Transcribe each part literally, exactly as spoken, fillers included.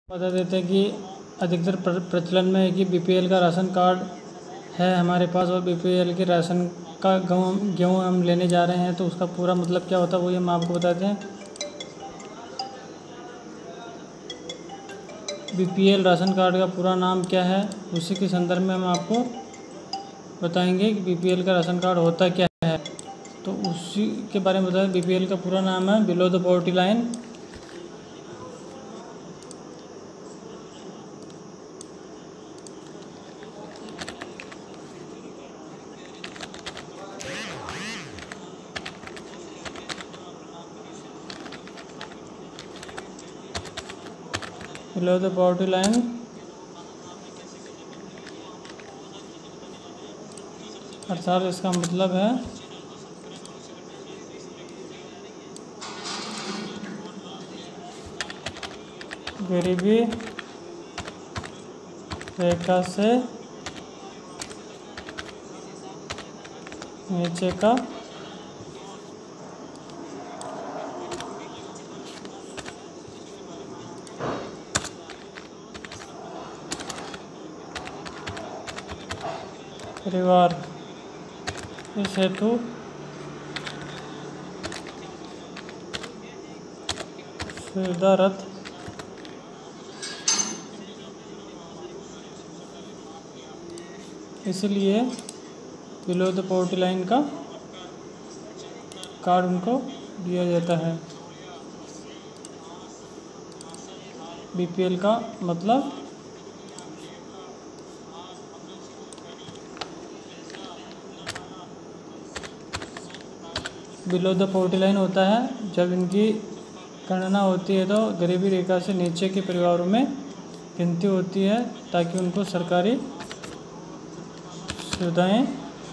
बता देते हैं कि अधिकतर प्रचलन में है कि बीपीएल का राशन कार्ड है हमारे पास और बीपीएल के राशन का गेहूँ गेहूँ हम लेने जा रहे हैं, तो उसका पूरा मतलब क्या होता है वो ये हम आपको बताते हैं। बीपीएल राशन कार्ड का पूरा नाम क्या है, उसी के संदर्भ में हम आपको बताएंगे कि बीपीएल का राशन कार्ड होता क्या है। तो उसी के बारे में बताएं। बीपीएल का पूरा नाम है below the poverty line. Below the poverty line अर्थात इसका मतलब है गरीबी रेखा से नीचे का परिवार। इस हेतु सुविधारत इसलिए बिलो द पॉवर्टी लाइन का कार्ड उनको दिया जाता है। बीपीएल का मतलब बिलो द पॉवर्टी लाइन होता है जब इनकी गणना होती है तो गरीबी रेखा से नीचे के परिवारों में गिनती होती है, ताकि उनको सरकारी सुविधाएं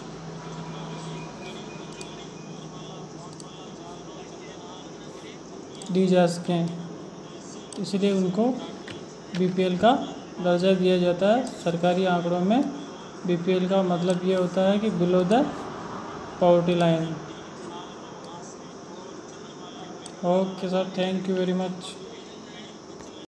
दी जा सकें, इसलिए उनको बीपीएल का दर्जा दिया जाता है। सरकारी आंकड़ों में बीपीएल का मतलब ये होता है कि below the poverty line. Okay sir, thank you very much.